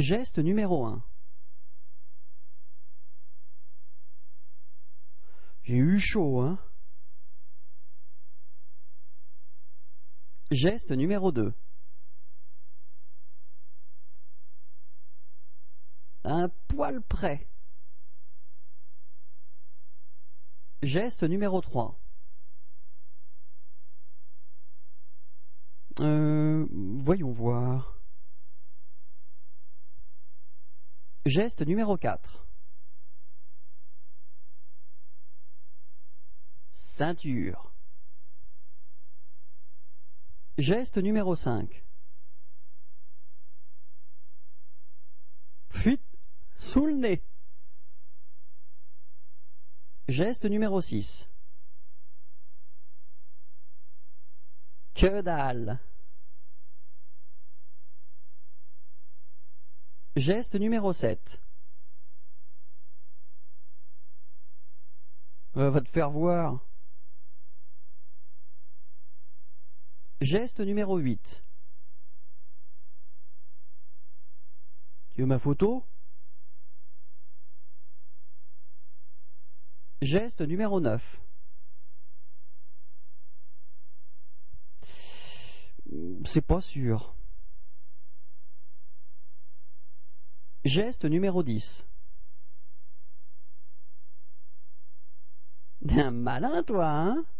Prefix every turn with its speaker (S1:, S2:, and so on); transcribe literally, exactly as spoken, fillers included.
S1: Geste numéro un. J'ai eu chaud, hein. Geste numéro deux. Un poil près. Geste numéro trois. Euh, voyons voir. Geste numéro quatre. Ceinture. Geste numéro cinq. Fuite sous le nez. Geste numéro six. Que dalle. Geste numéro sept. Euh, va te faire voir. Geste numéro huit. Tu veux ma photo? Geste numéro neuf. C'est pas sûr. Geste numéro dix. Un malin, toi, hein?